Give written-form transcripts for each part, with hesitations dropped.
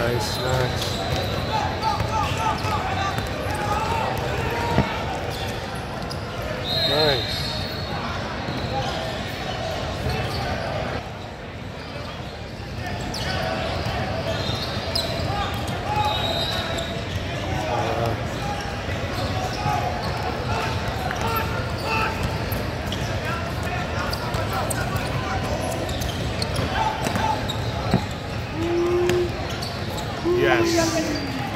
Nice, nice. Nice. Yes.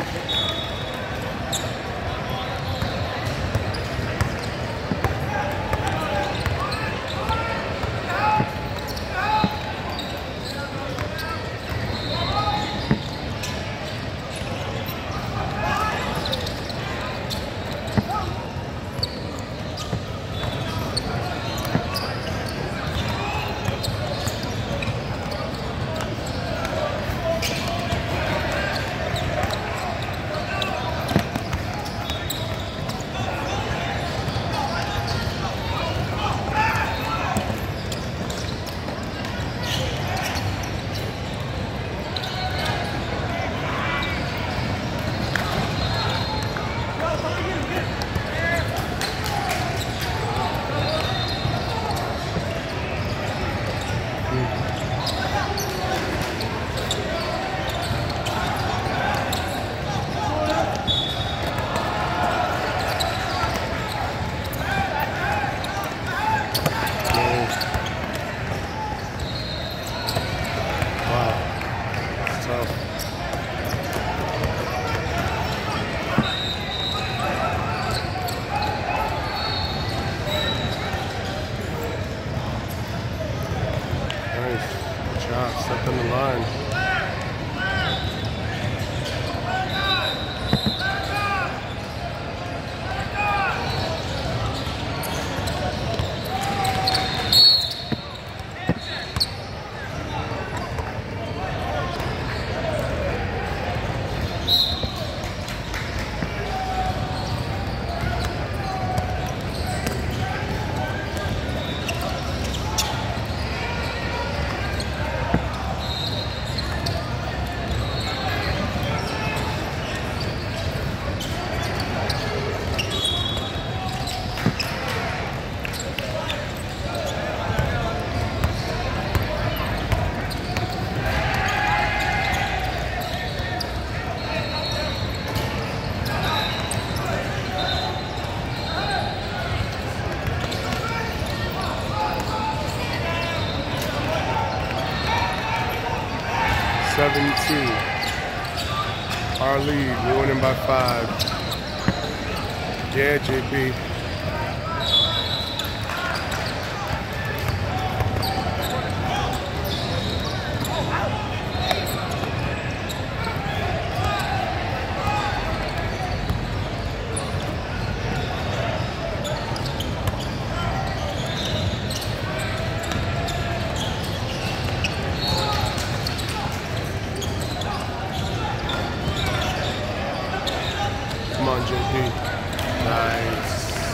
Step in the line. Our lead, we're winning by 5. Yeah, JP. Come on, JP. Nice.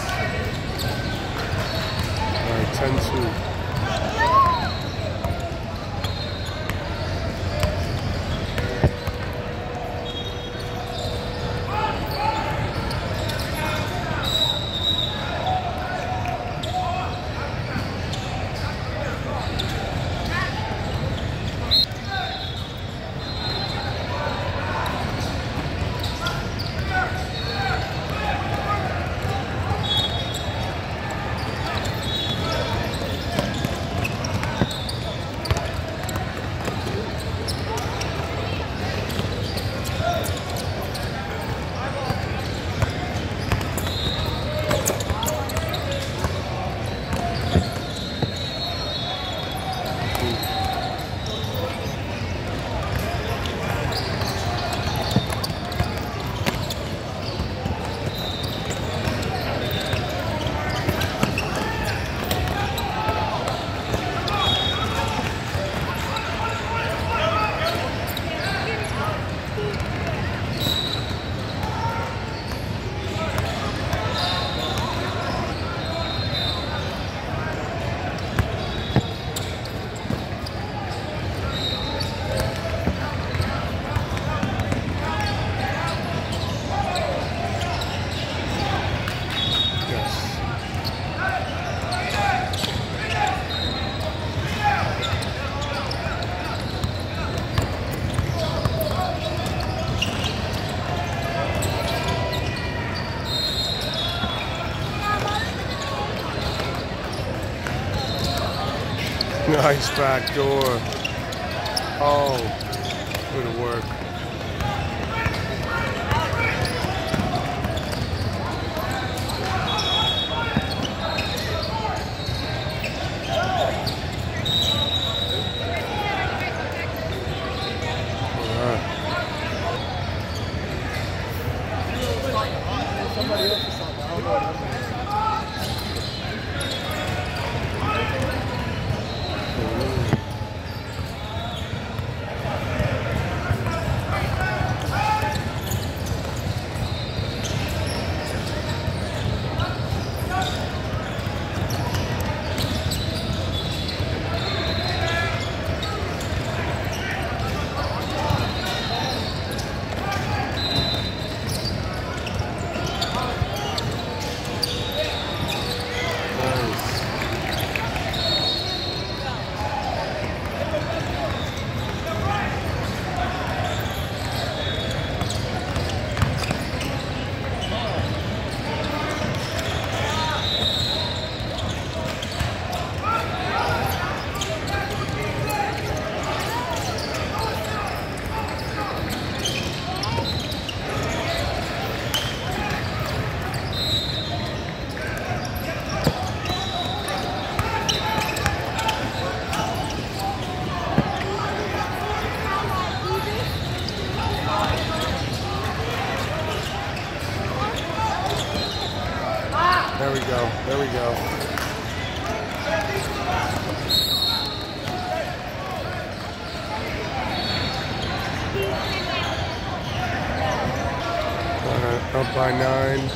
Nice back door. Oh, good work. There we go. There we go. Up by 9.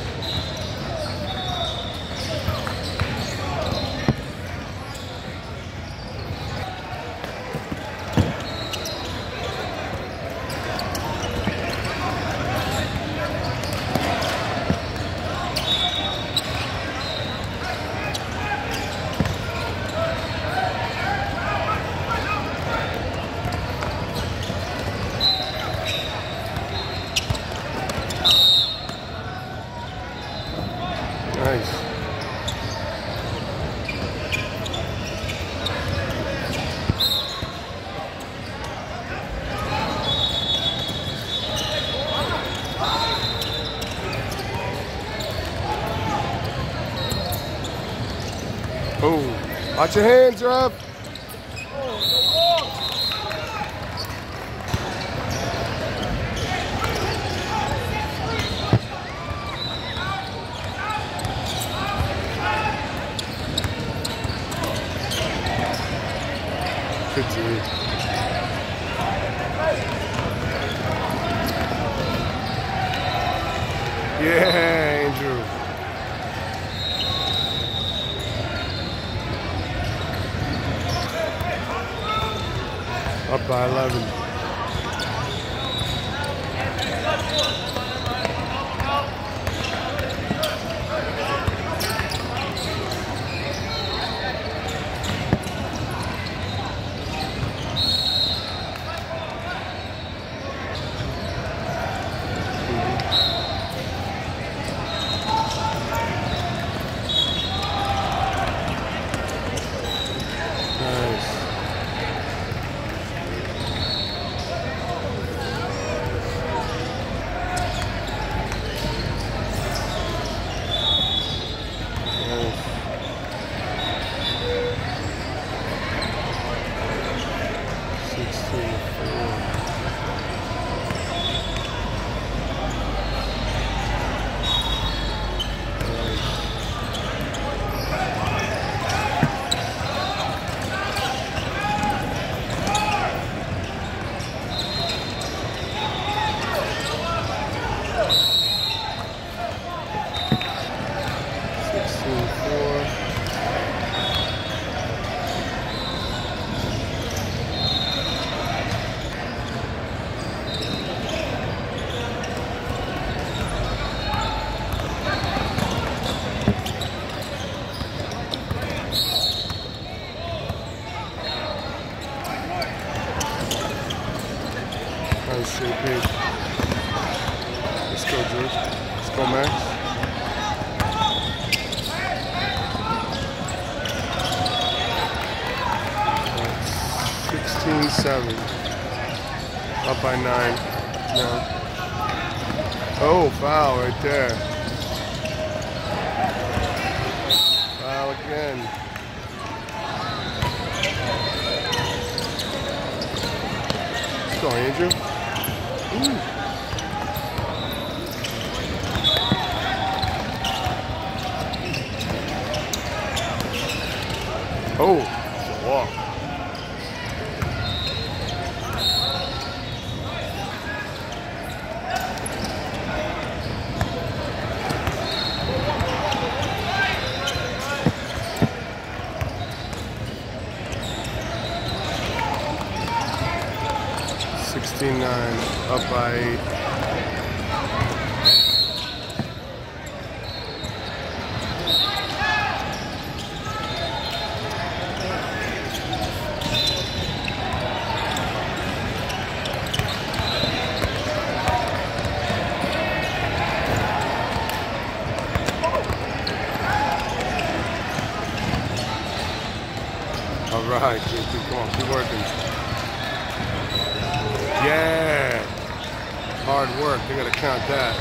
Nice. Oh, watch your hands, Rob. Good team. Yeah, Andrew. Up by 11. Nice page. Let's go, Drew. Let's go, Max. 16-7. Up by 9. No. Oh, foul right there. Foul again. Go on, Andrew. Ooh. Oh, it's a walk. Up by 8. All right, JP, come on, keep working. Yeah. Hard work, they gotta count that.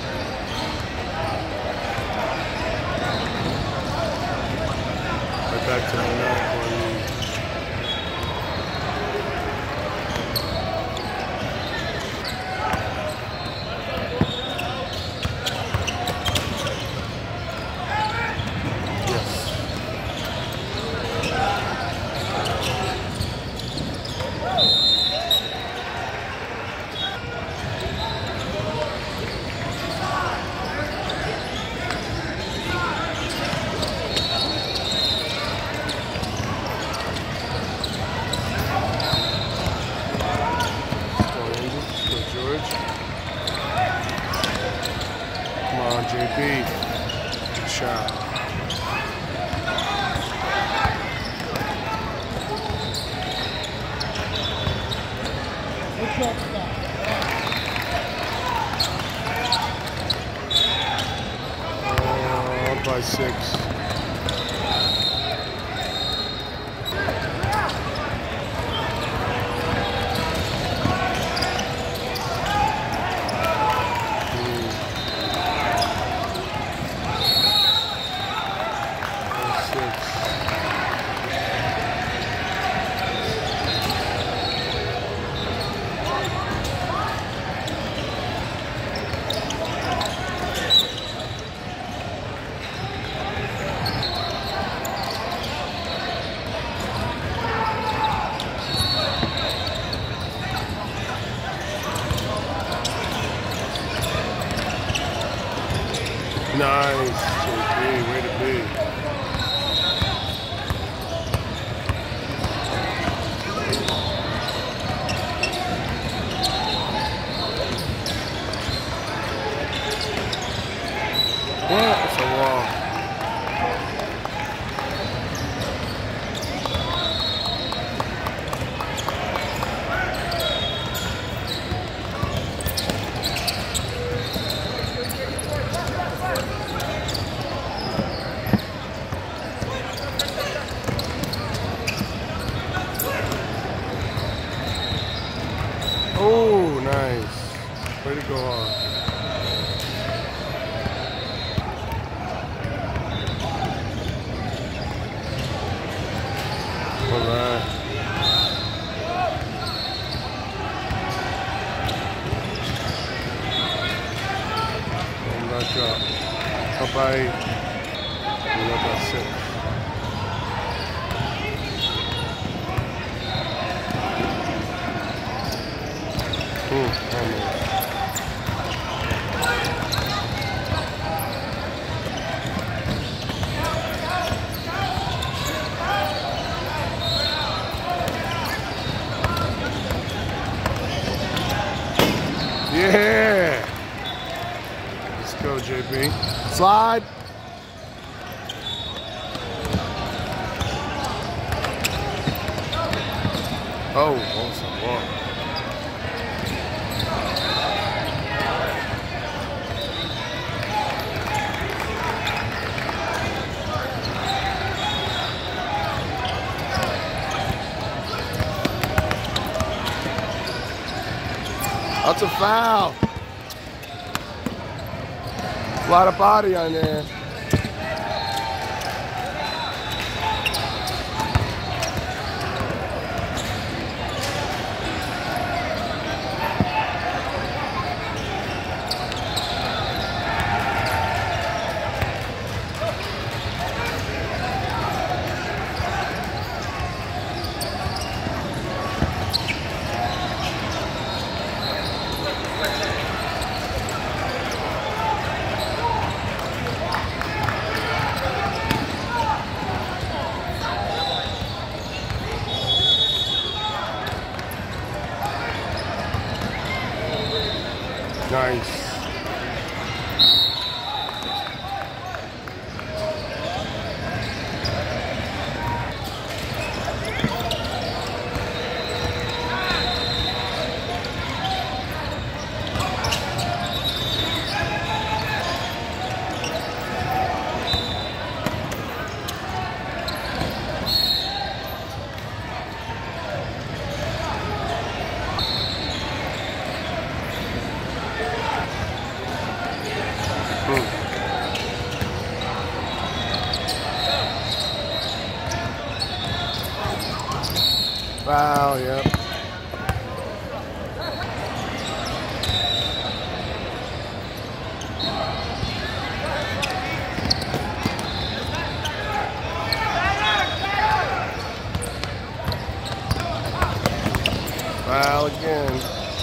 Right back to the 9-point lead. JB, good shot. Up by 6. Nice, JP, way to be. What? It's a wall. Oh, nice. Way to go on. All right. And back up. Up by 8. And up by 6. Almost. Yeah. Let's go, JP. Slide. Oh, awesome walk. That's a foul. A lot of body on there. Nice. Foul, yep. Foul again.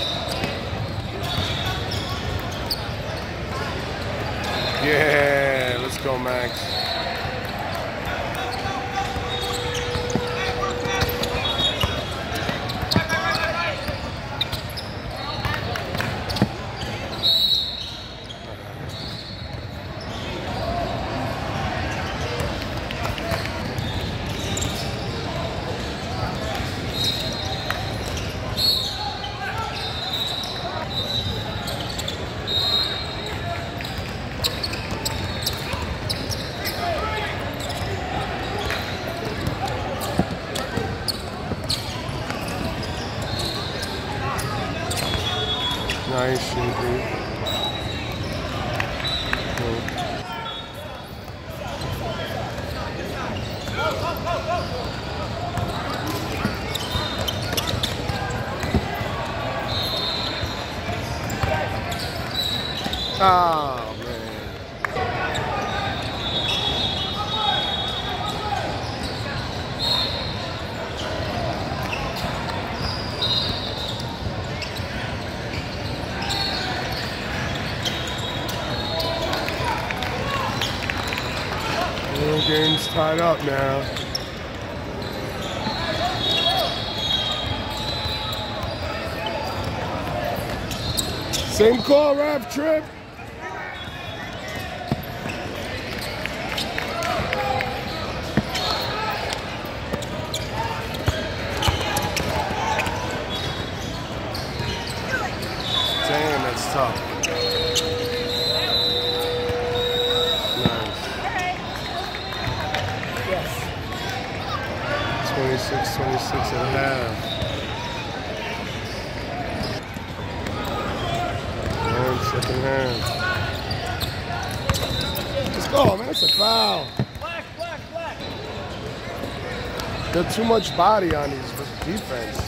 Yeah, let's go, Max. Nice shooting. Oh, man. The game's tied up now. Same call, ref, trip. Damn, that's tough. 26 and a half. And second half. Let's go, man. That's a foul. Black. Got too much body on these defense.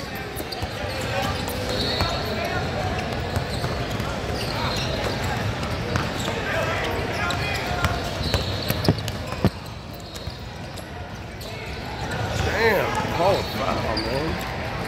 Oh, foul, man.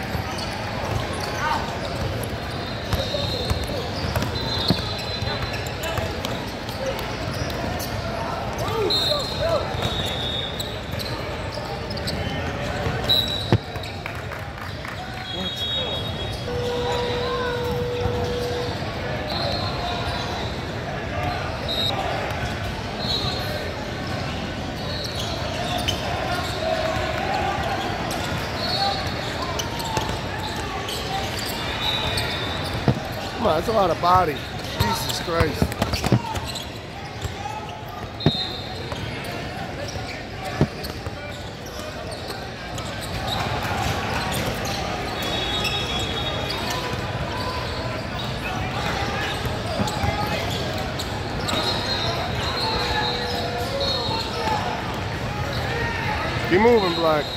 Come on, that's a lot of body. Jesus Christ. Keep moving, Black.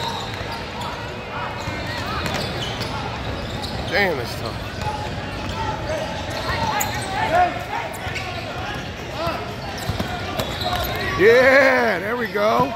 Damn, that's tough. Yeah, there we go.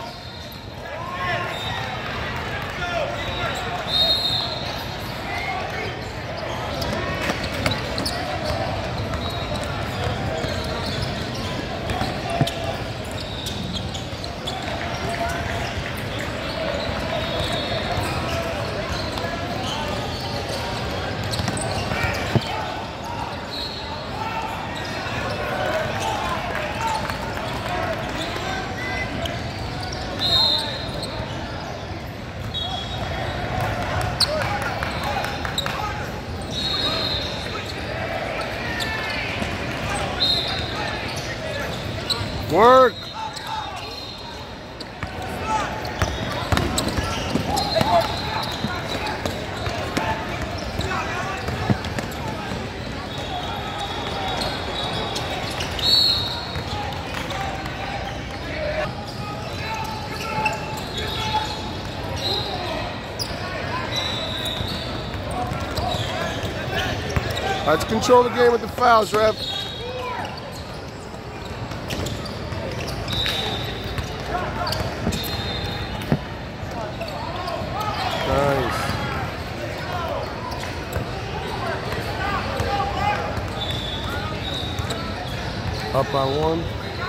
Work. Let's control the game with the fouls, ref. Nice. Up by one.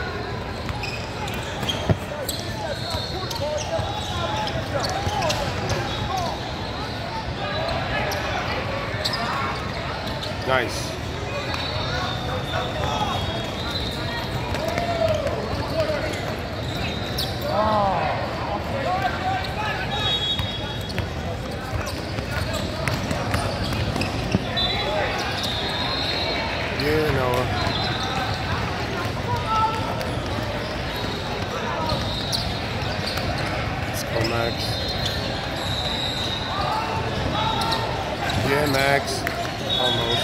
Nice. Yeah, Noah. Let's go, Max. Yeah, Max. Almost.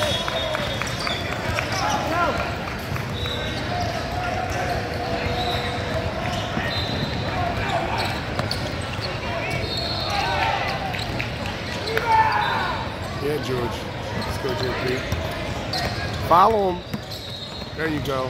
Yeah, George. Let's go, JP. Follow him. There you go.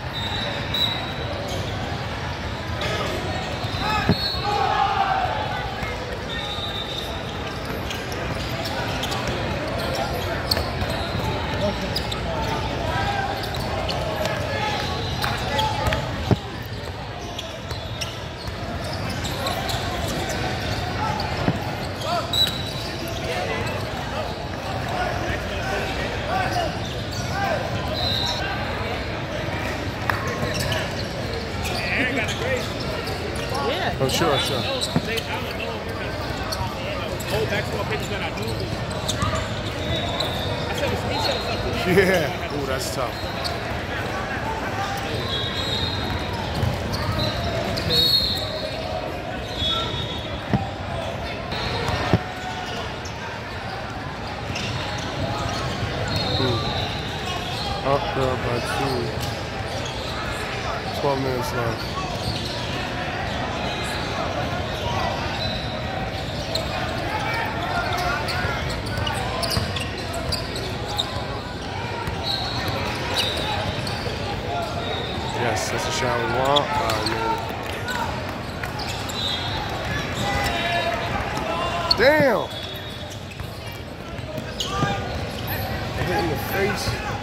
Oh, sure, sure. Yeah. Ooh, that's tough. Up there by 2. 12 minutes left. Yes, that's a shot we want. Damn! Hit in the face.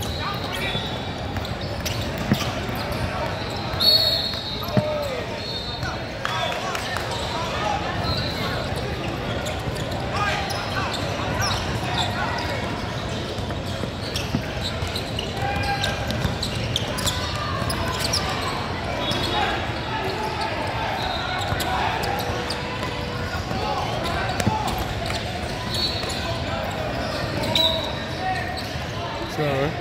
Sorry.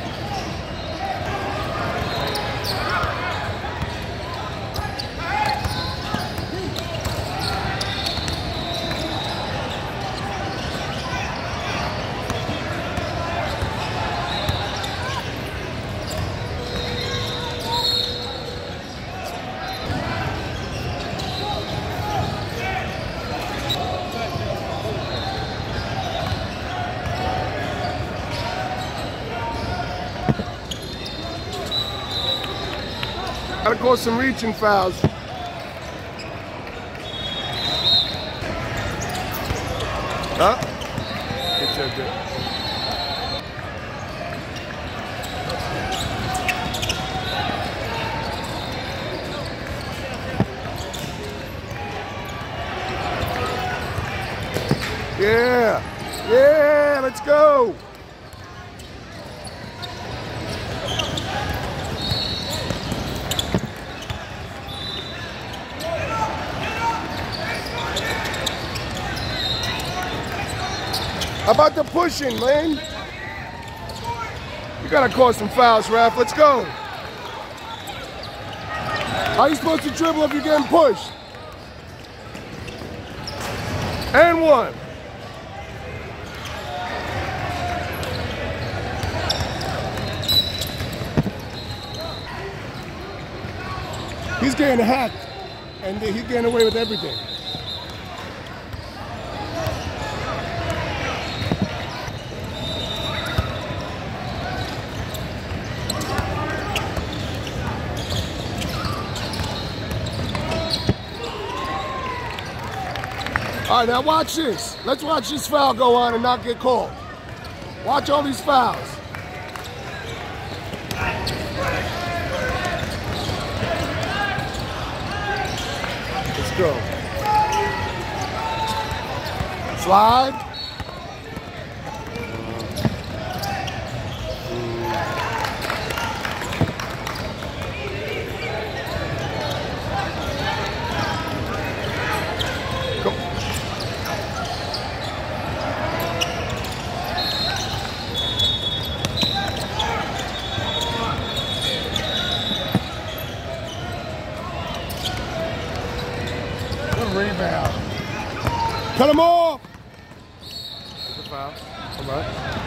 Gotta call some reaching fouls. Huh? Good job, good. Yeah, yeah, let's go. How about the pushing, man? You gotta call some fouls, ref. Let's go. How are you supposed to dribble if you're getting pushed? And one. He's getting hacked, and he's getting away with everything. All right, now watch this. Let's watch this foul go on and not get called. Watch all these fouls. Let's go. Slide. Rebound. Cut him off. That's a foul. Come on.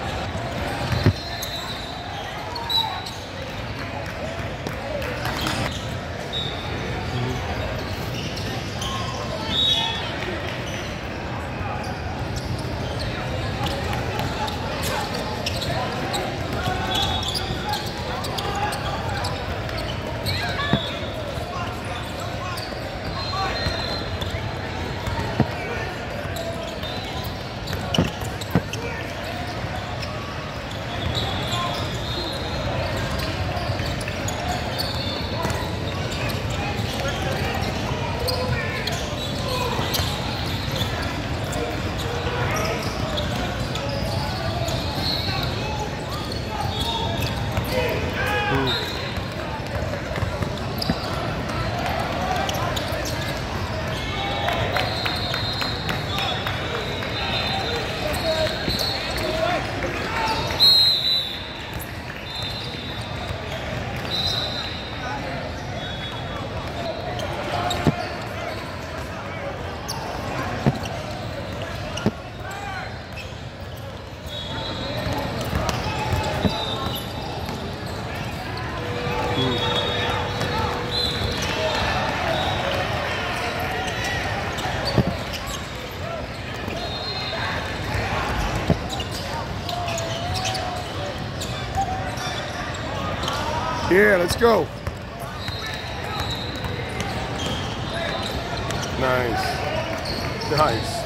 Yeah, let's go. Nice. Nice.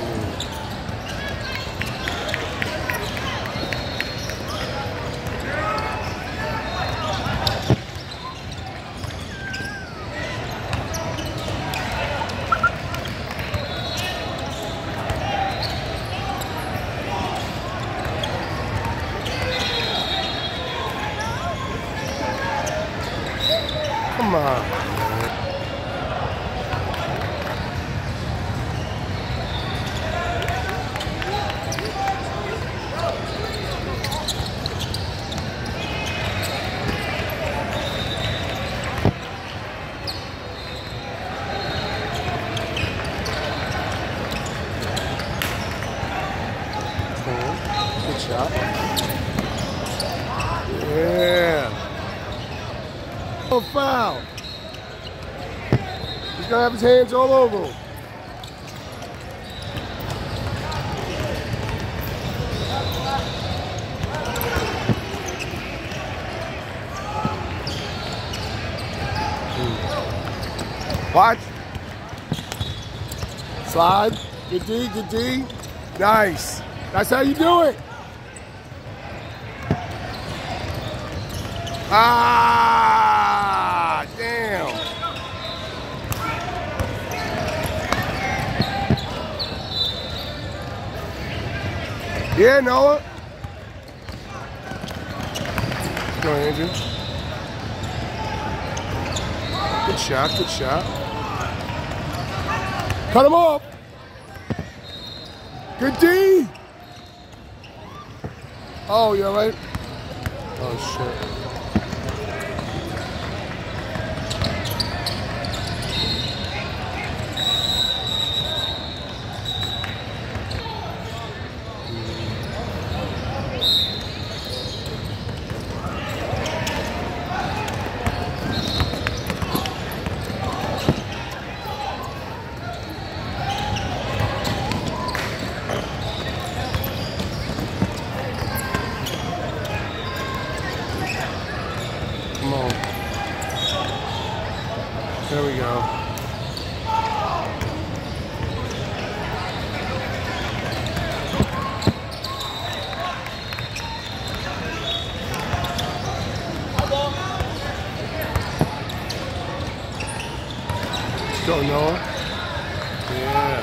Come on. Cool. Good shot. Yeah. Oh, foul. He's gonna have his hands all over him. Watch. Slide. Good D, good D. Nice. That's how you do it. Ah, damn. Yeah, Noah. Go, Andrew. Good shot, good shot. Cut him off. Good D. Oh, you all right? Oh, shit. Come on. There we go. Let's go, Noah. Yeah.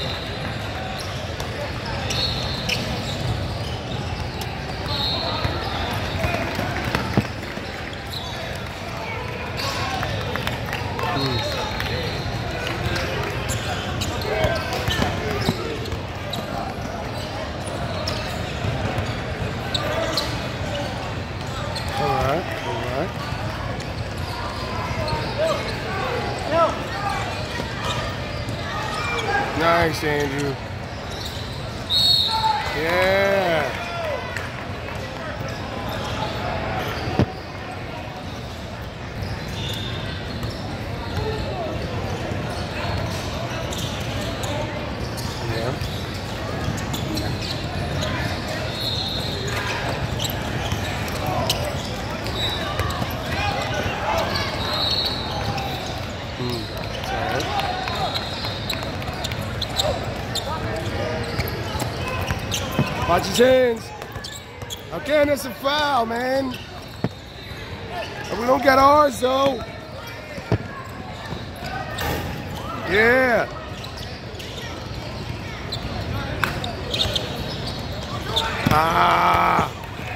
All right. Nice, Andrew. Yeah. Watch his hands. Again, that's a foul, man. But we don't get ours, though. Yeah. Ah.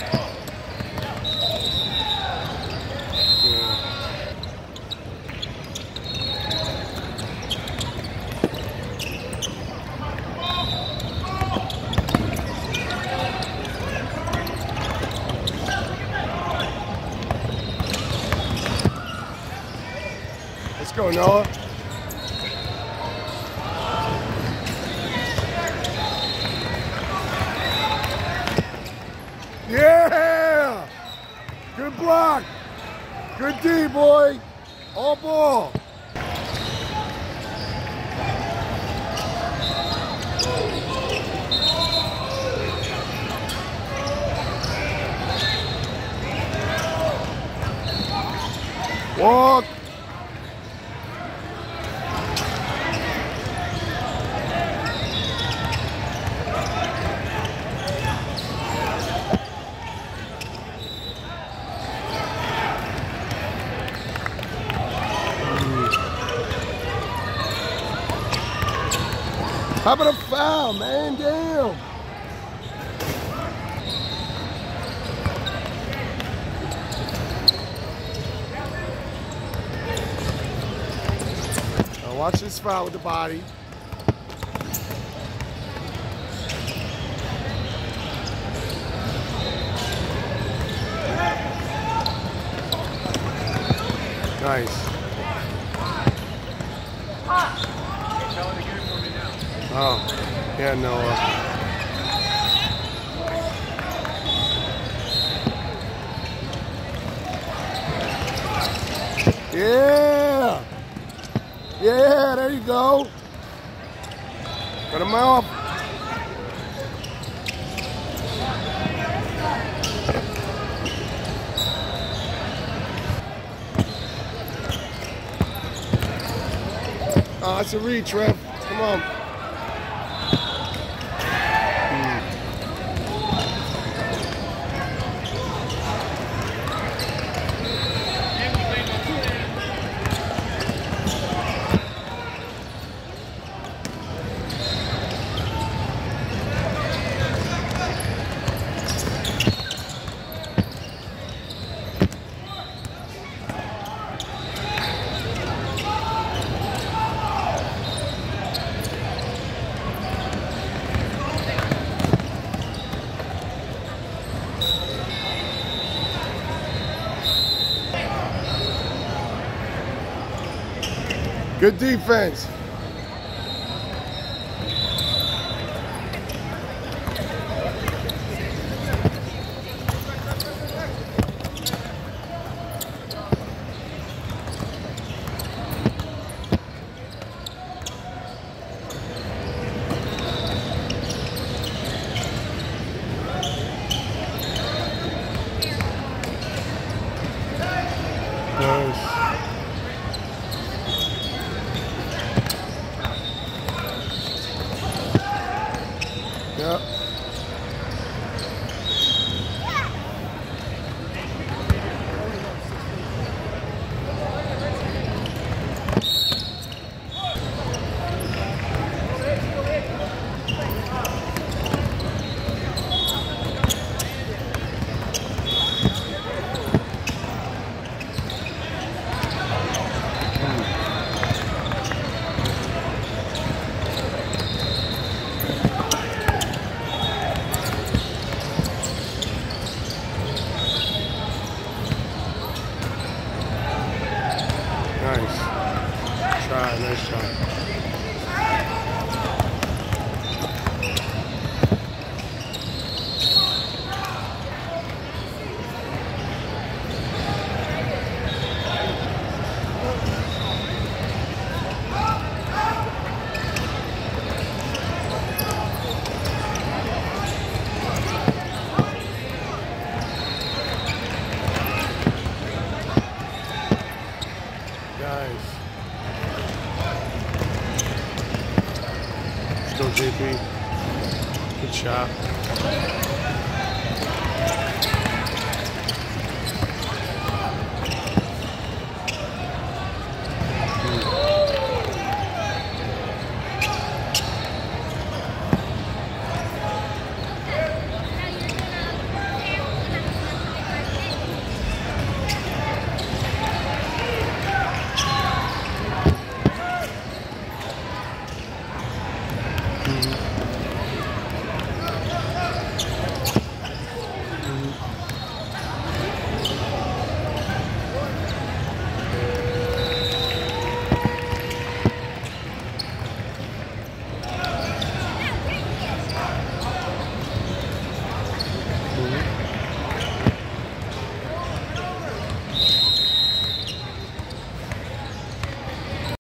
Let's go, Noah. Yeah! Good block. Good D, boy. All ball. Walk. How about a foul, man? Damn. Now watch this foul with the body. Nice. Oh, yeah, Noah. Yeah! Yeah, there you go. Cut him off. That's a reach, Trev. Come on. Good defense. Nice. Yep. Nice try. Nice. Let's go, JP. Good shot.